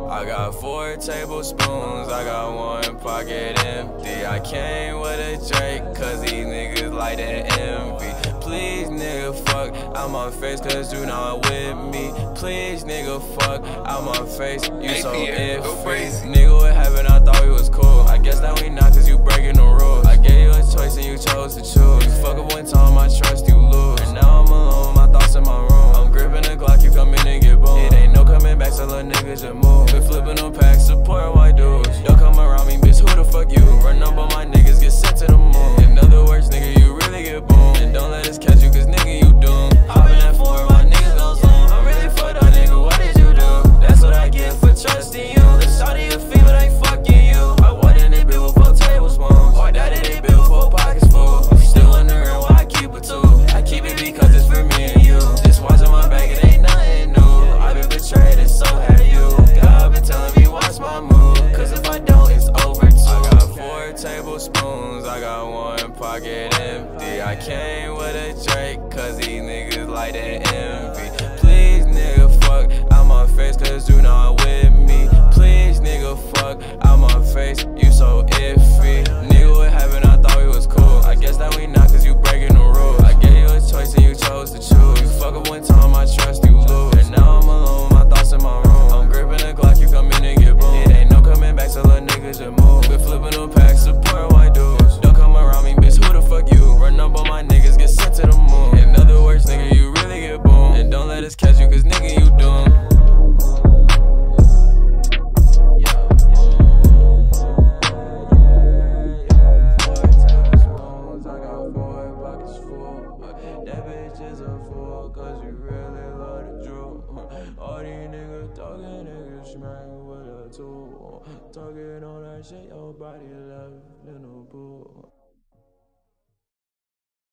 I got 4 tablespoons, I got 1 pocket empty. I came with a Drake, cause these niggas like to envy. Please nigga fuck out my face, cause you not with me. Please nigga fuck out my face, you so iffy. Nigga, what happened? I thought we was cool. I guess that we not, cause you breaking the rules. I gave you a choice and you chose to choose. You fuck up one time, I trust you lose. And now I'm alone, my thoughts in my room. I'm gripping the Glock, you come in and get boom. It ain't no coming back, so little niggas just move. Been flipping them packs, supporting white dudes. Don't come around me, bitch, who the fuck you? Run up on my niggas, get sent to the moon. In other words, nigga, you really get boom. And don't let us catch you, cause nigga, you doomed. Hop in that floor, my niggas gon' zoom. I'm really fucked up, nigga, what did you do? That's what I get for trusting you. The shot of your feet, but I ain't fucking you. I wasn't in bill with 4 tablespoons. Or that it ain't bill with 4 pockets full. I'm still wondering why I keep it too. I keep it because it's for me and you. This watch in my bag, it ain't nothing new. I've been betrayed and so have you. God been telling me watch my move, cause if I don't, it's over too. I got 4 tablespoons, I got 1 pocket empty. I came with a Drake, cause these niggas like to envy. Please nigga fuck out my face, cause you not with me. Please nigga fuck out my face, you so iffy. Nigga, what happened? I thought we was cool. I guess that we not, cause you breaking the rules. I gave you a choice and you chose to choose. You fuck up one time, I trust you lose. And now I'm alone, my thoughts in my room. I'm gripping the Glock, you come in and get boom. It ain't no coming back, so little niggas just move. Been flipping them packs, supporting white dudes. Don't come around me, bitch, who the fuck you? Run up on my niggas, get sent to the moon. In other words, nigga, you really get boom. And don't let us catch you, cause nigga, you doomed. That bitch is a fool, cause you really love the drill. All these niggas talking, niggas smack with a tool. Talking on that shit, your body left in a pool.